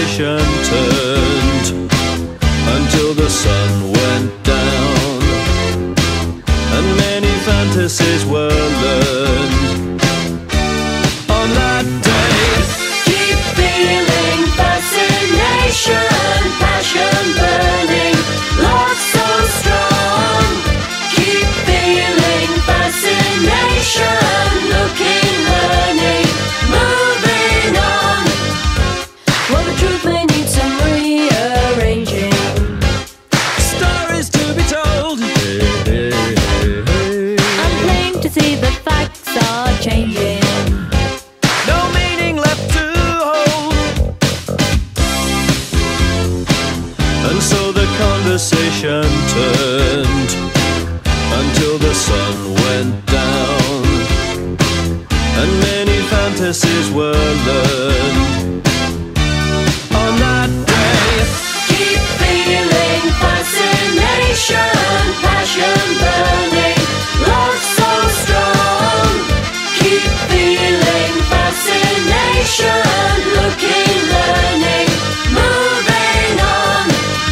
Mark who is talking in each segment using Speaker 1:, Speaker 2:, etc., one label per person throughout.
Speaker 1: conversation turned until the sun went down, and many fantasies were learned on that day.
Speaker 2: Keep feeling fascination, passion burning, love so strong. Keep feeling fascination, looking, learning, moving on. Well, the truth may need some rearranging,
Speaker 1: Stories to be told,
Speaker 2: I'm plain to see the facts are changing.
Speaker 1: no meaning left to hold. And so the conversation turned until the sun went down, and many fantasies were learned on that day.
Speaker 2: Keep feeling fascination, passion burning, love so strong. Keep feeling fascination, looking, learning, moving on.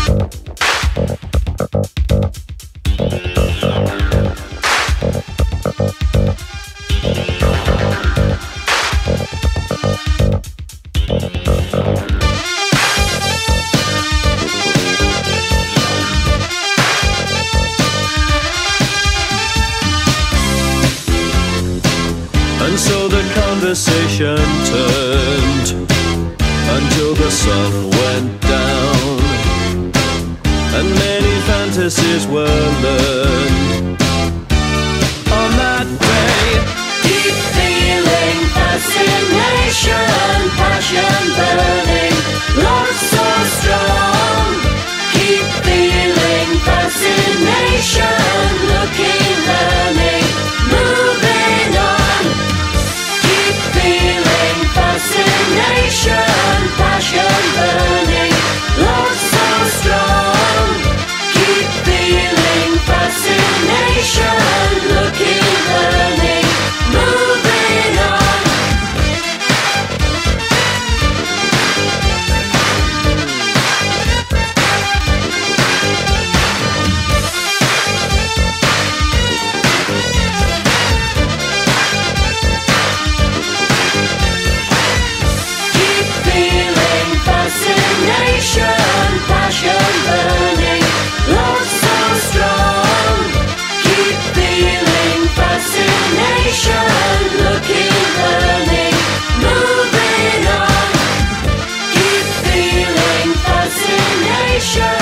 Speaker 1: And so the conversation turned until the sun went down, and many fantasies were learned on that day.
Speaker 2: Keep feeling fascination, passion burning, love so strong. Keep feeling fascination, looking, learning, moving on. Keep feeling fascination, passion burning, love so strong. Keep feeling fascination, looking, learning, moving on. Keep feeling fascination, passion burning, love so strong. Keep feeling fascination, looking, learning, moving on. Keep feeling fascination.